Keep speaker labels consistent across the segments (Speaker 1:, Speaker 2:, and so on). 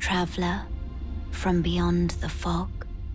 Speaker 1: traveler from beyond the fog.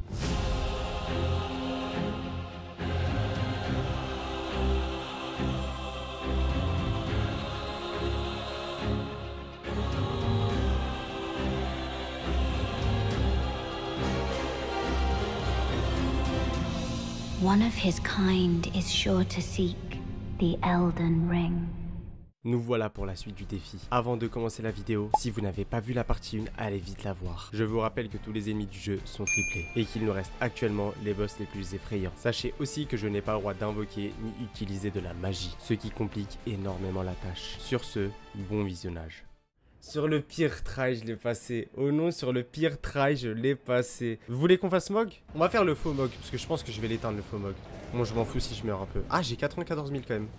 Speaker 1: One of his kind is sure to seek the Elden Ring.
Speaker 2: Nous voilà pour la suite du défi. Avant de commencer la vidéo, si vous n'avez pas vu la partie 1, allez vite la voir. Je vous rappelle que tous les ennemis du jeu sont triplés et qu'il nous reste actuellement les boss les plus effrayants. Sachez aussi que je n'ai pas le droit d'invoquer ni utiliser de la magie, ce qui complique énormément la tâche. Sur ce, bon visionnage. Sur le pire try, je l'ai passé. Oh non, sur le pire try, je l'ai passé. Vous voulez qu'on fasse Mog? On va faire le faux Mog, parce que je pense que je vais l'éteindre le faux Mog. Bon, je m'en fous si je meurs un peu. Ah, j'ai 94 000 quand même.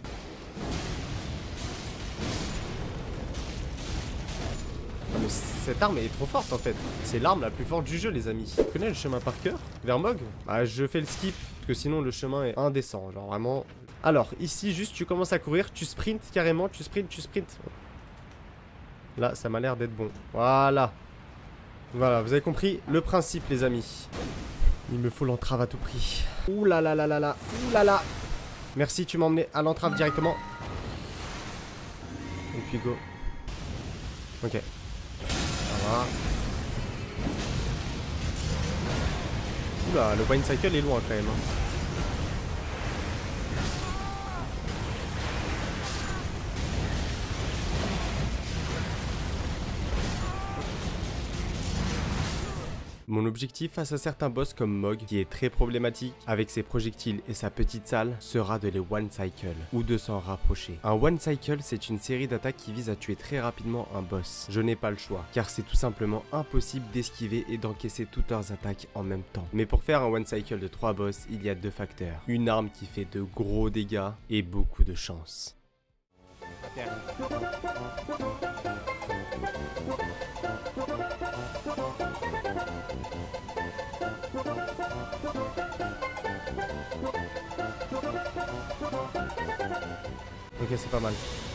Speaker 2: Ah, mais cette arme est trop forte en fait. C'est l'arme la plus forte du jeu, les amis. Tu connais le chemin par cœur? Vers Mog? Ah, je fais le skip, parce que sinon le chemin est indécent. Genre vraiment. Alors, ici, juste tu commences à courir, tu sprints carrément, tu sprints. Là, ça m'a l'air d'être bon. Voilà. Voilà, vous avez compris le principe, les amis. Il me faut l'entrave à tout prix. Ouh là là là là là. Ouh là là. Merci, tu m'as emmené à l'entrave directement. Et puis go. Ok. Ça va. Oula, le Wind Cycle est loin quand même. Mon objectif face à certains boss comme Mog, qui est très problématique avec ses projectiles et sa petite salle, sera de les one cycle, ou de s'en rapprocher. Un one cycle, c'est une série d'attaques qui vise à tuer très rapidement un boss. Je n'ai pas le choix, car c'est tout simplement impossible d'esquiver et d'encaisser toutes leurs attaques en même temps. Mais pour faire un one cycle de 3 boss, il y a 2 facteurs. Une arme qui fait de gros dégâts et beaucoup de chance. Ok, c'est pas mal.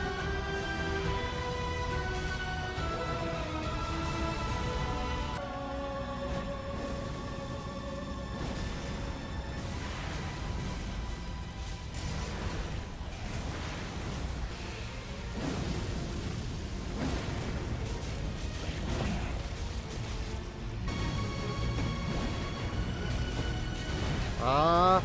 Speaker 2: Ah!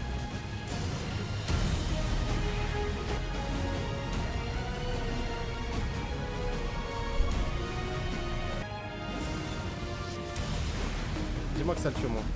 Speaker 2: Dis-moi que ça le tue moi.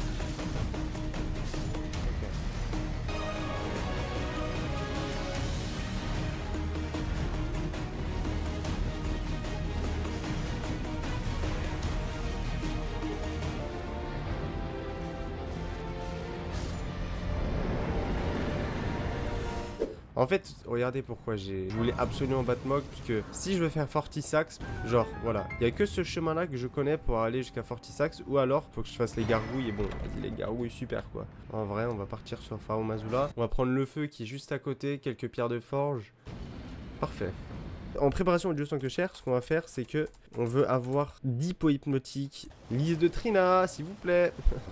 Speaker 2: En fait, regardez pourquoi je voulais absolument battre Mog, puisque si je veux faire Fortisax, genre voilà, il n'y a que ce chemin là que je connais pour aller jusqu'à Fortisax, ou alors faut que je fasse les gargouilles, et bon, vas-y les gargouilles super quoi. En vrai, on va partir sur Faomazula, on va prendre le feu qui est juste à côté, quelques pierres de forge, parfait. En préparation au dieu Sanctuaire, ce qu'on va faire, c'est que on veut avoir 10 pots hypnotiques, liste de Trina, s'il vous plaît.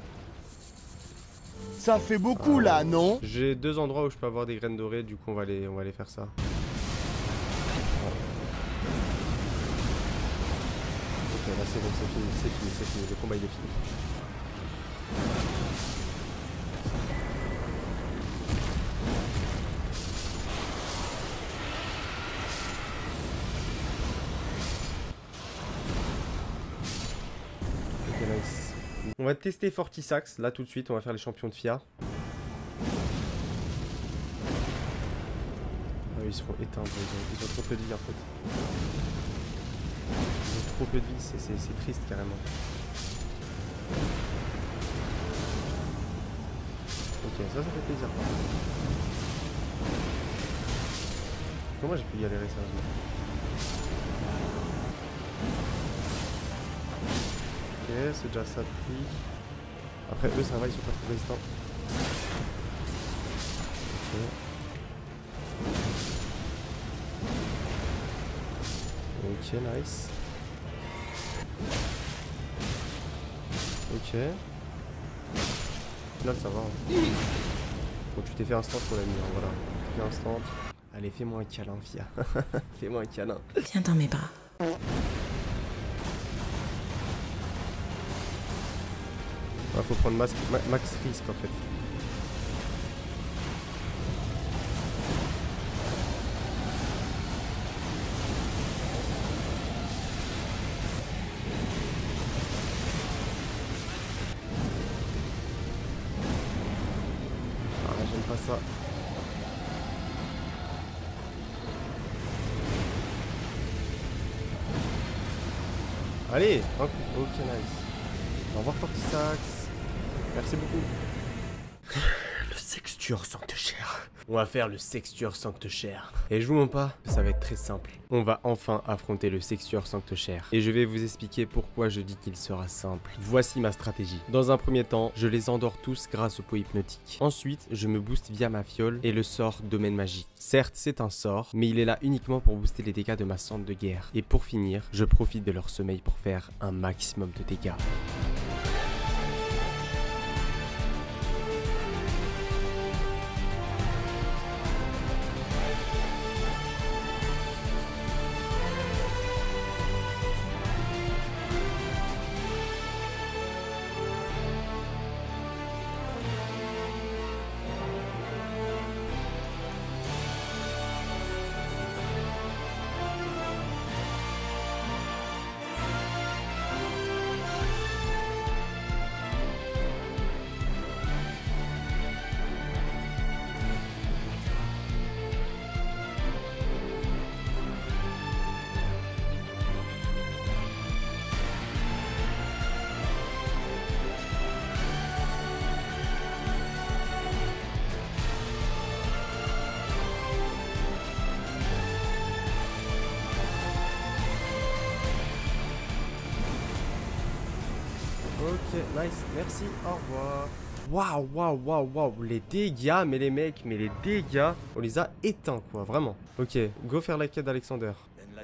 Speaker 3: Ça fait beaucoup là, non?
Speaker 2: J'ai 2 endroits où je peux avoir des graines dorées, du coup on va aller faire ça. Ok, là c'est bon, c'est fini, le combat il est fini. Ok, nice. On va tester Fortisax, là tout de suite, on va faire les champions de FIA. Ah, ils seront éteints, ils ont trop peu de vie en fait. Ils ont trop peu de vie, c'est triste carrément. Ok, ça fait plaisir. Comment j'ai pu galérer sérieusement? Ok, c'est déjà ça de prix. Après eux ça va, ils sont pas trop résistants. Ok, nice. Ok. Au final, ça va. Hein. Bon, tu t'es fait instant pour la nuit, hein, voilà. Tu t'es fait instant. Allez, fais-moi un câlin, Fia. Fais-moi un câlin.
Speaker 4: Viens dans mes bras.
Speaker 2: Ouais, faut prendre max risque en fait. Ah, j'aime pas ça. Allez, un coup. Ok, nice. Au revoir, Fortisax. Merci beaucoup. Le sextuor sancte-chair. On va faire le sextuor sancte-chair. Et jouons pas, ça va être très simple. On va enfin affronter le sextuor sancte-chair. Et je vais vous expliquer pourquoi je dis qu'il sera simple. Voici ma stratégie. Dans un premier temps, je les endors tous grâce au pot hypnotique. Ensuite, je me booste via ma fiole et le sort domaine magique. Certes, c'est un sort, mais il est là uniquement pour booster les dégâts de ma cendre de guerre. Et pour finir, je profite de leur sommeil pour faire un maximum de dégâts. Ok, nice, merci, au revoir. Waouh, waouh, waouh, waouh, les dégâts, mais les mecs, mais les dégâts, on les a éteints, quoi, vraiment. Ok, go faire la quête d'Alexander.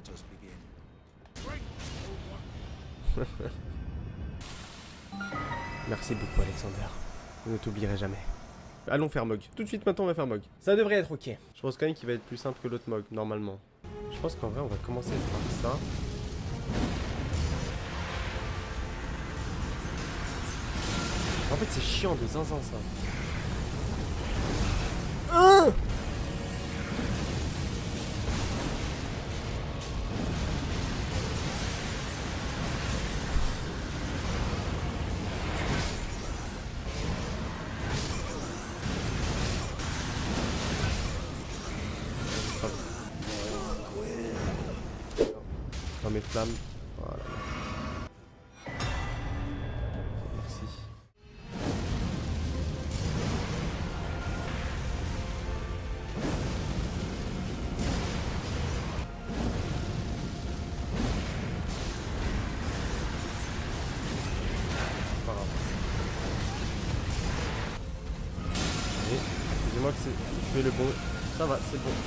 Speaker 2: Merci beaucoup, Alexander. Je ne t'oublierai jamais. Allons faire Mog. Tout de suite, maintenant, on va faire Mog. Ça devrait être ok. Je pense quand même qu'il va être plus simple que l'autre Mog, normalement. Je pense qu'en vrai, on va commencer par ça. En fait, c'est chiant de zinzin, ça. Dans mes flammes. Voilà. Merci. Pas grave. Excusez-moi que je fais le bon. Ça va, c'est bon.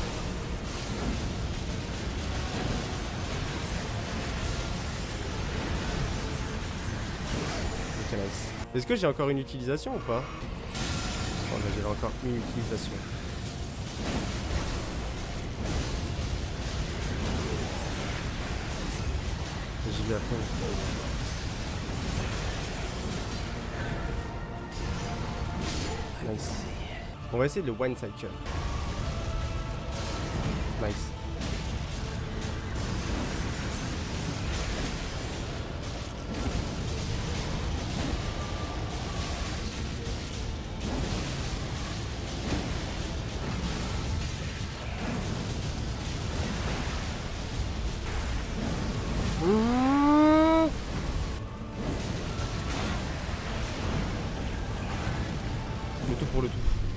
Speaker 2: Ok, nice. Est-ce que j'ai encore une utilisation ou pas? Oh là, j'ai encore une utilisation. J'y vais à fond. Nice. On va essayer le One Cycle. Nice. Le tout pour le tout.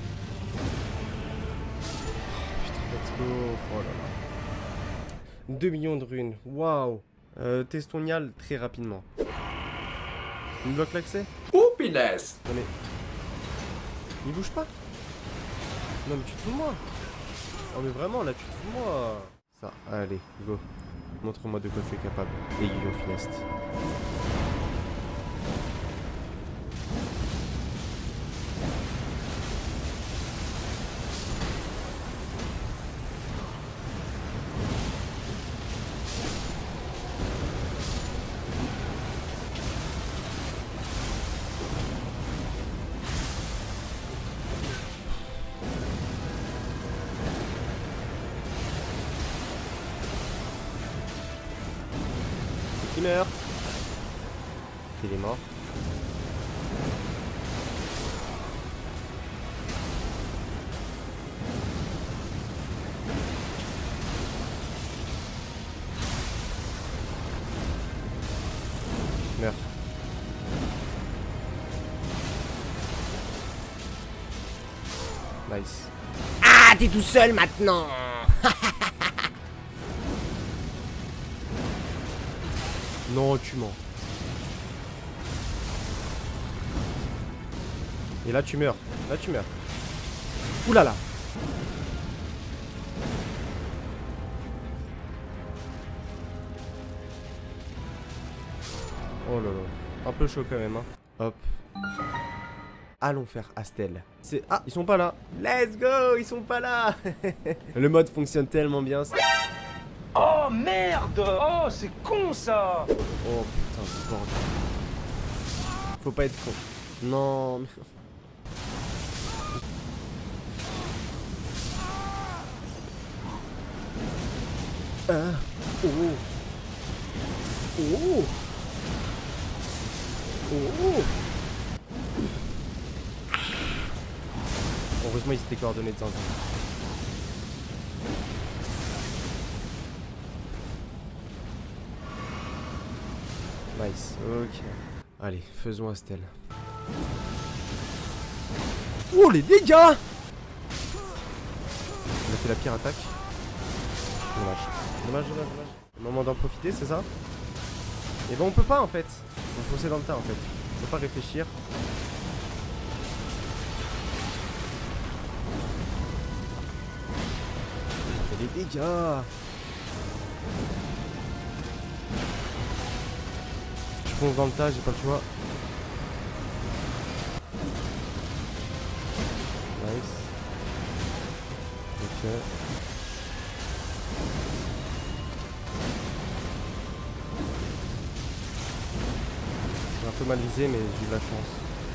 Speaker 2: Putain, let's go. Oh là là. 2 millions de runes. Waouh. Testonial très rapidement. Il me bloque l'accès?
Speaker 5: Oh, punaise!
Speaker 2: Non mais... Il bouge pas? Non mais tu te fous de moi? Oh mais vraiment là tu te fous de moi? Ça, allez, go. Montre-moi de quoi tu es capable. Aiguillon funeste. qui meurt. Il est mort. Meurs. Nice.
Speaker 4: Ah, t'es tout seul maintenant.
Speaker 2: Non, tu mens. Et là tu meurs. Là tu meurs. Ouh là là. Oh là là. Un peu chaud quand même, hein. Hop. Allons faire Astel. C'est... Ah, ils sont pas là. Let's go, ils sont pas là. Le mode fonctionne tellement bien.
Speaker 5: Oh merde! Oh, c'est con ça!
Speaker 2: Oh putain, c'est bordel. Faut pas être con. Non, mais... Ah. Oh. Oh. Oh. Heureusement, ils étaient coordonnés de temps en temps. Nice, ok. Allez, faisons Astel. Oh, les dégâts! On a fait la pire attaque. Dommage. Dommage, dommage, dommage. Le moment d'en profiter, c'est ça? Et ben on peut pas en fait. On faut foncer dans le tas en fait. On peut pas réfléchir. On fait des dégâts. Je fonce dans le tas, j'ai pas le choix. Nice. Ok. J'ai un peu mal visé, mais j'ai eu de la chance.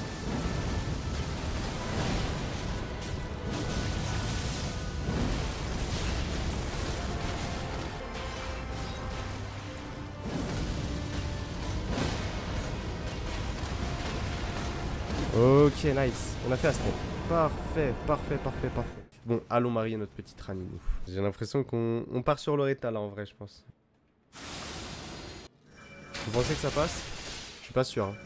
Speaker 2: Ok, nice. On a fait Astel. Parfait, parfait, parfait, parfait. Bon, allons marier notre petite Rani, nous. J'ai l'impression qu'on part sur Loretta, là, en vrai, je pense. Vous pensez que ça passe? Je suis pas sûr. Hein.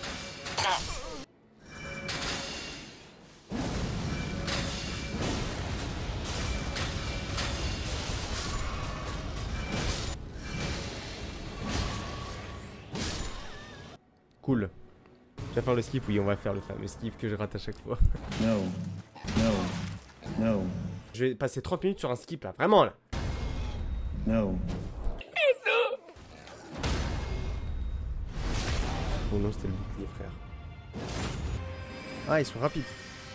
Speaker 2: Cool. Tu vas faire le skip? Oui, on va faire le fameux skip que je rate à chaque fois.
Speaker 6: No. No. No.
Speaker 2: Je vais passer 30 minutes sur un skip, là. Vraiment, là.
Speaker 6: No.
Speaker 2: Oh non, c'était le bouclier, frère. Ah, ils sont rapides.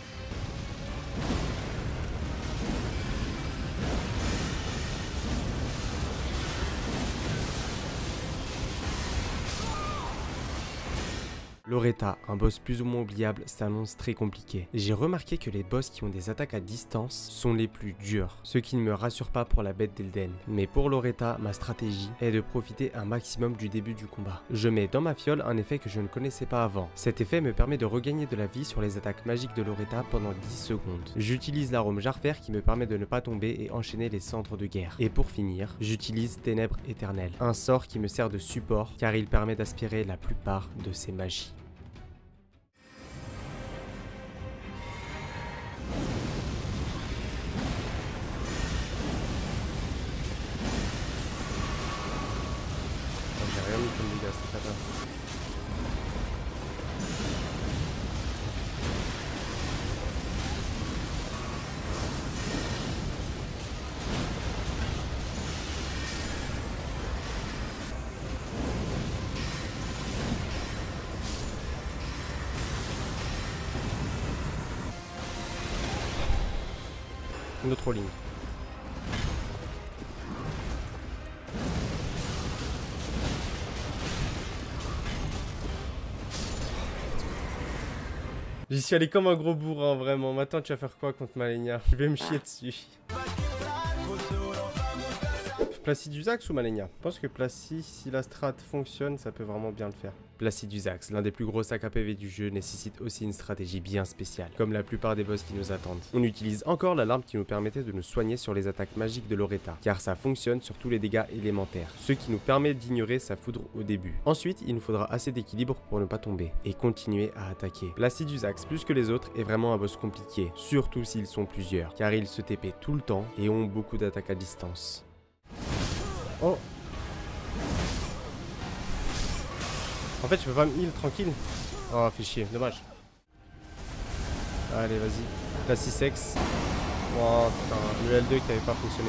Speaker 2: Loretta, un boss plus ou moins oubliable, s'annonce très compliqué. J'ai remarqué que les boss qui ont des attaques à distance sont les plus durs, ce qui ne me rassure pas pour la bête d'Elden. Mais pour Loretta, ma stratégie est de profiter un maximum du début du combat. Je mets dans ma fiole un effet que je ne connaissais pas avant. Cet effet me permet de regagner de la vie sur les attaques magiques de Loretta pendant 10 secondes. J'utilise l'arôme Jarfer qui me permet de ne pas tomber et enchaîner les cendres de guerre. Et pour finir, j'utilise Ténèbres éternelles, un sort qui me sert de support car il permet d'aspirer la plupart de ses magies. J'ai rien mis comme dégâts, c'est pas grave. Une autre ligne. J'y suis allé comme un gros bourrin, vraiment. Maintenant, tu vas faire quoi contre Malenia? Je vais me chier dessus. Placidusax ou Malenia? Je pense que Placi, si la strat fonctionne, ça peut vraiment bien le faire. Placidusax, l'un des plus gros sacs à PV du jeu, nécessite aussi une stratégie bien spéciale, comme la plupart des boss qui nous attendent. On utilise encore l'alarme qui nous permettait de nous soigner sur les attaques magiques de Loretta, car ça fonctionne sur tous les dégâts élémentaires, ce qui nous permet d'ignorer sa foudre au début. Ensuite, il nous faudra assez d'équilibre pour ne pas tomber, et continuer à attaquer. Placidusax, plus que les autres, est vraiment un boss compliqué, surtout s'ils sont plusieurs, car ils se TP tout le temps et ont beaucoup d'attaques à distance. Oh! En fait, je peux pas me heal tranquille. Oh, fait chier, dommage. Allez, vas-y. La 6x. Oh putain, le L2 qui avait pas fonctionné.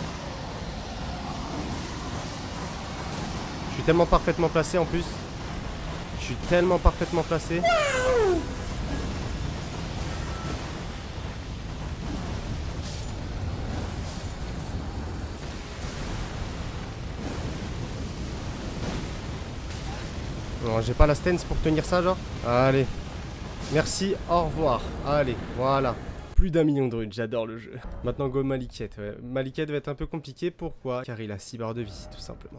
Speaker 2: Je suis tellement parfaitement placé en plus. Je suis tellement parfaitement placé. Non, j'ai pas la stance pour tenir ça, genre. Allez. Merci, au revoir. Allez, voilà. Plus d'1 million de runes, j'adore le jeu. Maintenant, go Maliket. Ouais. Maliket va être un peu compliqué. Pourquoi? Car il a 6 barres de vie, tout simplement.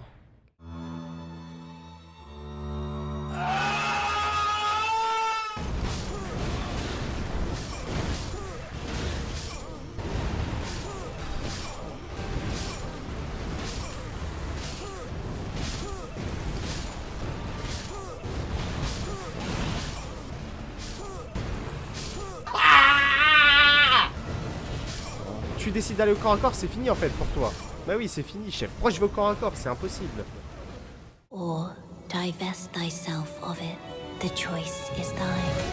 Speaker 2: Tu décides d'aller au corps à corps, c'est fini en fait pour toi. Bah oui, c'est fini, chef. Pourquoi je vais au corps à corps? C'est impossible.
Speaker 1: Or divest thyself of it. The choice is thine.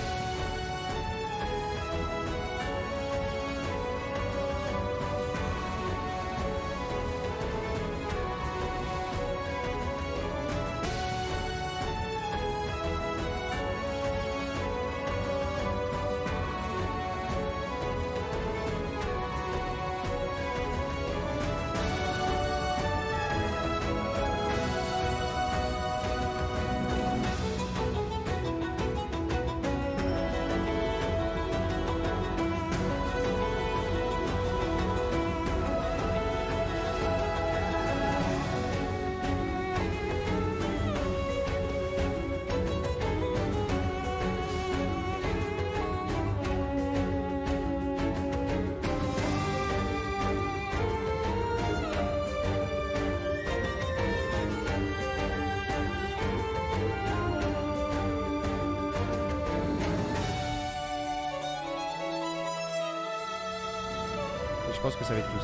Speaker 1: Je pense que ça va être lui.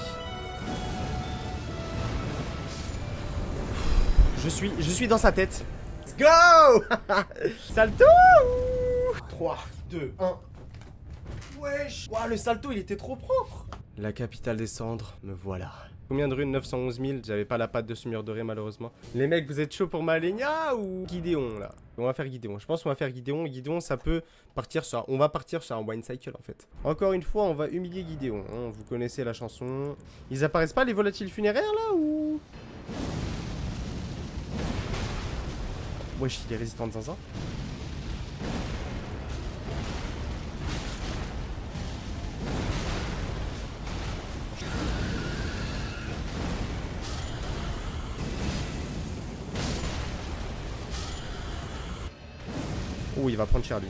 Speaker 1: Je suis dans sa tête. Let's go. Salto. 3, 2, 1. Wesh. Wow, le salto, il était trop propre. La capitale des cendres, me voilà. Combien de runes? 911 000. J'avais pas la patte de ce mur doré malheureusement. Les mecs, vous êtes chaud pour Malenia ou Gideon là? On va faire Gideon. Je pense qu'on va faire Gideon. Gideon, ça peut partir sur... On va partir sur un one cycle en fait. Encore une fois, on va humilier Gideon. Hein. Vous connaissez la chanson. Ils apparaissent pas les volatiles funéraires là ou... Wesh, il est résistant de zinzin. Oh, il va prendre cher lui.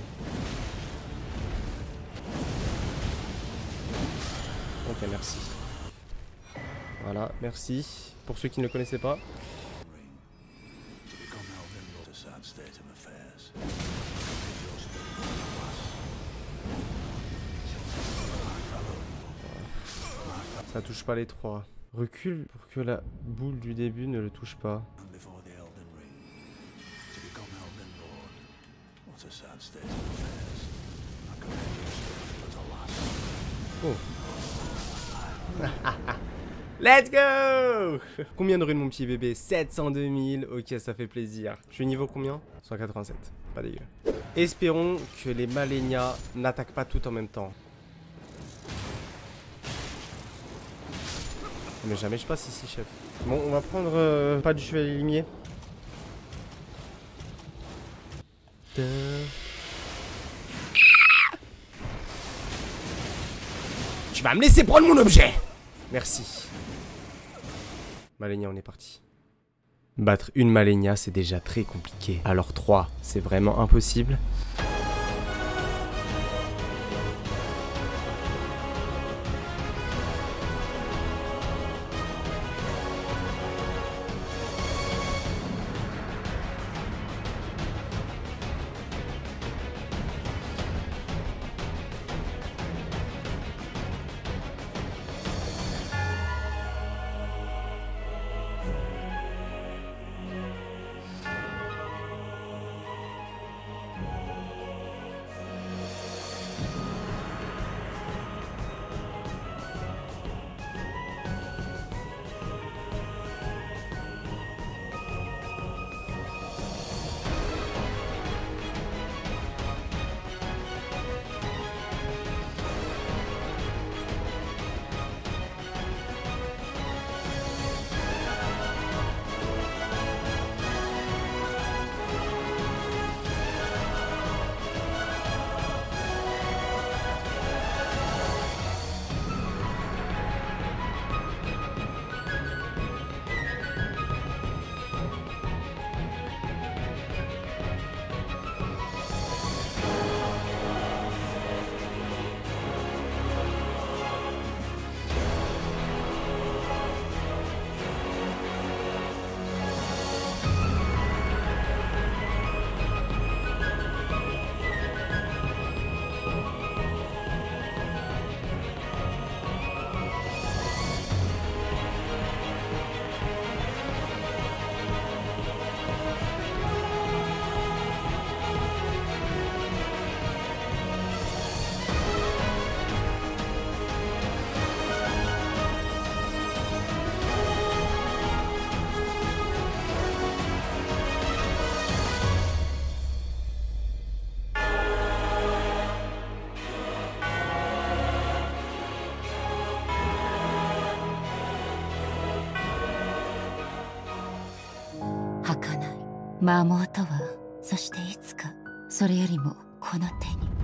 Speaker 1: Ok, merci. Voilà, merci. Pour ceux qui ne le connaissaient pas. Ça touche pas les trois. Recule pour que la boule du début ne le touche pas. Oh. Let's go. Combien de runes mon petit bébé? 702 000. Ok, ça fait plaisir. Je suis niveau combien? 187. Pas dégueu. Espérons que les Malenia n'attaquent pas tout en même temps. Mais jamais je passe ici, chef. Bon, on va prendre pas du chevalier limier. Tu vas me laisser prendre mon objet. Merci.
Speaker 2: Malenia, on est parti. Battre une Malenia, c'est déjà très compliqué. Alors 3, c'est vraiment impossible.
Speaker 7: 儚い魔物とは、そしていつかそれよりもこの手に。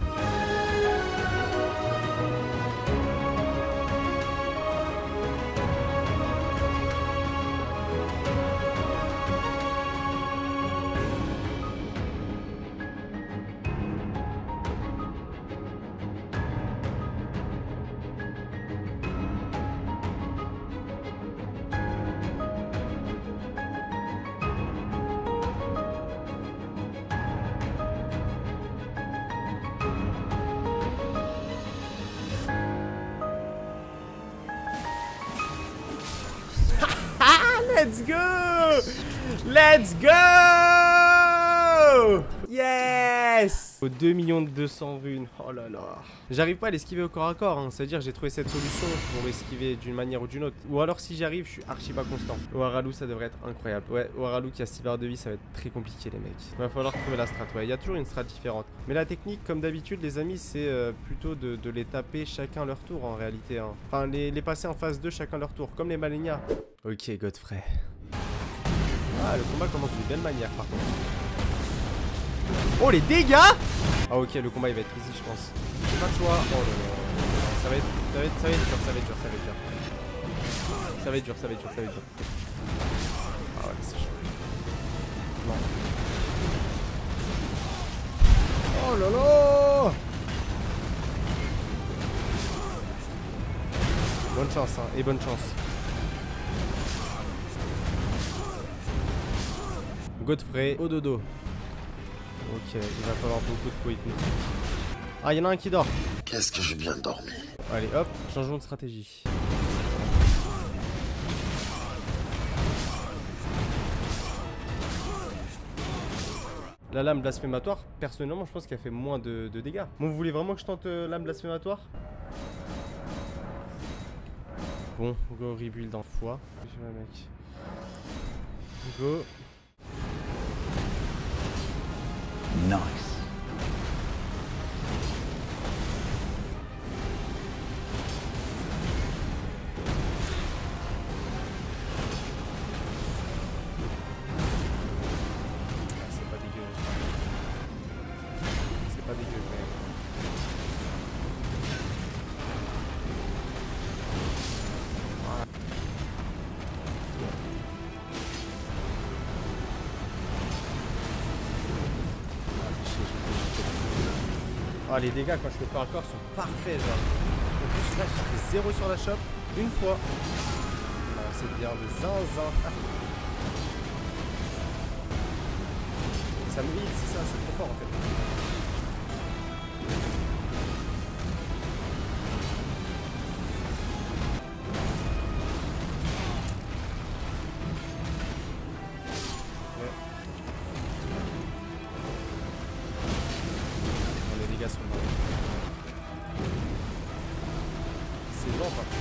Speaker 1: Let's go! Let's go! Yes!
Speaker 2: Aux 2 200 000 runes, oh là là. J'arrive pas à l'esquiver au corps à corps, hein. C'est-à-dire j'ai trouvé cette solution pour esquiver d'une manière ou d'une autre. Ou alors si j'y arrive, je suis archi pas constant. Oaralu, ça devrait être incroyable. Ouais, Oaralu qui a 6 barres de vie, ça va être très compliqué les mecs. Il va falloir trouver la strat, ouais. Il y a toujours une strat différente. Mais la technique, comme d'habitude les amis, c'est plutôt de les taper chacun leur tour en réalité, hein. Enfin, les passer en phase 2 chacun leur tour, comme les Malenia. Ok, Godfrey. Ah, le combat commence d'une belle manière par contre.
Speaker 1: Oh, les dégâts!
Speaker 2: Ah ok, le combat il va être easy je pense. J'ai pas le choix. Oh là là. Ça va être dur, ça va être dur. Ça va être dur, ça va être dur, ça va être dur. Ah ouais, c'est chaud. Non.
Speaker 1: Oh là là!
Speaker 2: Bonne chance, hein, et bonne chance. Godfrey au dodo. Ok, il va falloir beaucoup de points hypnotiques. Ah, il y en a un qui dort.
Speaker 8: Qu'est-ce que j'ai bien dormi.
Speaker 2: Allez, hop, changeons de stratégie. La lame blasphématoire, personnellement, je pense qu'elle fait moins de dégâts. Bon, vous voulez vraiment que je tente lame blasphématoire? Bon, go rebuild en foi. Mec. Go.
Speaker 6: Nice.
Speaker 2: C'est pas dégueu. C'est pas dégueu quand même.
Speaker 1: Oh, les dégâts quand je fais pas encore sont parfaits, genre. En plus, là, j'ai fait 0 sur la shop une fois. Oh, c'est bien de zinzin. Ça me heal, c'est ça, c'est trop fort en fait. Les dégâts sont bons. C'est lent par contre.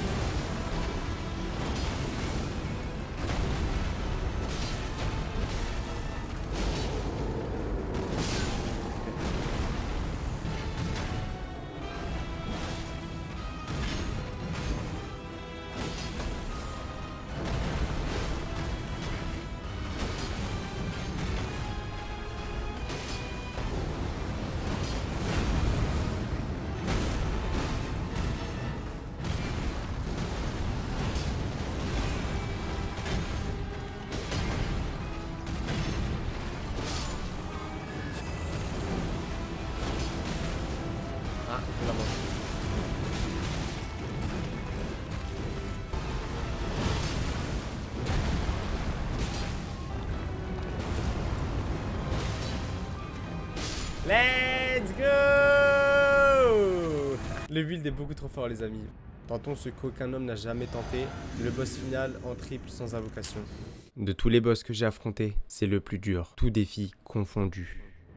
Speaker 1: Ah, je la mange. Let's go! Le build est beaucoup trop fort les amis. Tentons ce qu'aucun homme n'a jamais tenté, le boss final en triple sans invocation.
Speaker 2: De tous les boss que j'ai affrontés, c'est le plus dur, tout défi confondu.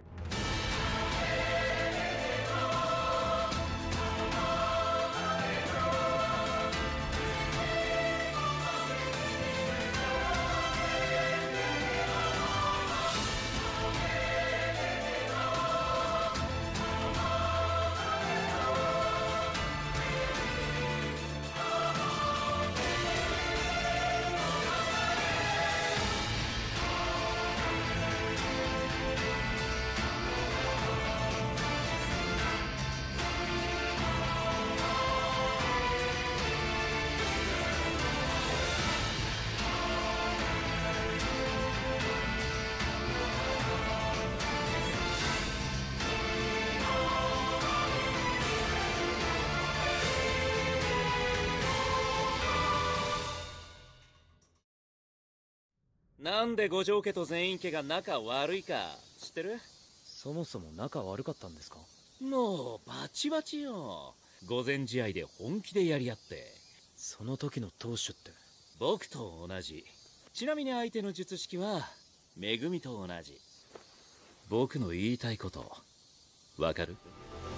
Speaker 8: なんで五条家と全員家が仲悪いか知ってる？そもそも仲悪かったんですか？もうバチバチよ。御前試合で本気でやり合って。その時の投手って僕と同じ。ちなみに相手の術式はめぐみと同じ。僕の言いたいことわかる？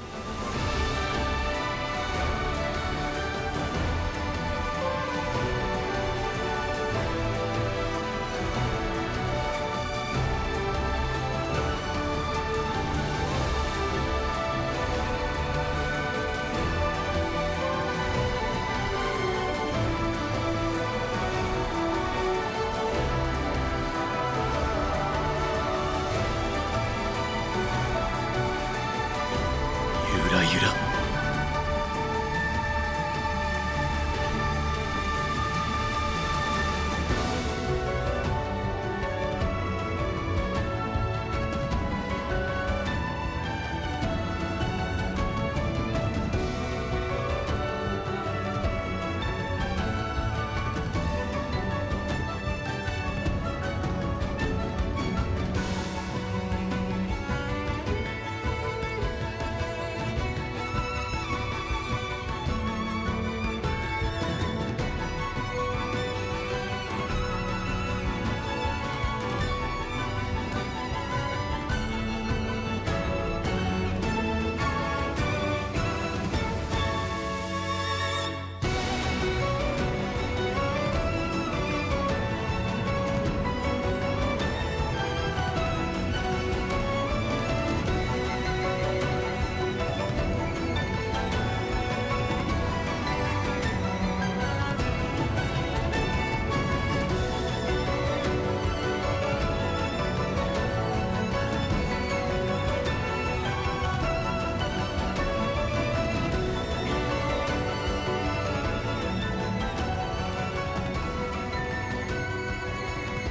Speaker 6: ゆらゆら。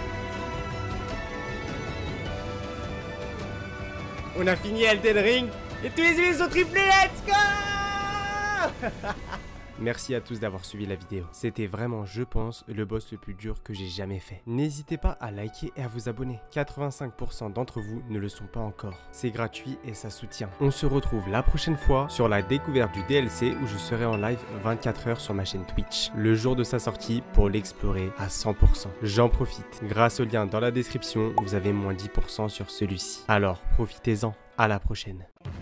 Speaker 1: On a fini Elden Ring. Et tous les ennemis sont triplés, let's go.
Speaker 2: Merci à tous d'avoir suivi la vidéo. C'était vraiment, je pense, le boss le plus dur que j'ai jamais fait. N'hésitez pas à liker et à vous abonner. 85% d'entre vous ne le sont pas encore. C'est gratuit et ça soutient. On se retrouve la prochaine fois sur la découverte du DLC où je serai en live 24 heures sur ma chaîne Twitch, le jour de sa sortie pour l'explorer à 100%. J'en profite. Grâce au lien dans la description, vous avez moins 10% sur celui-ci. Alors, profitez-en. À la prochaine.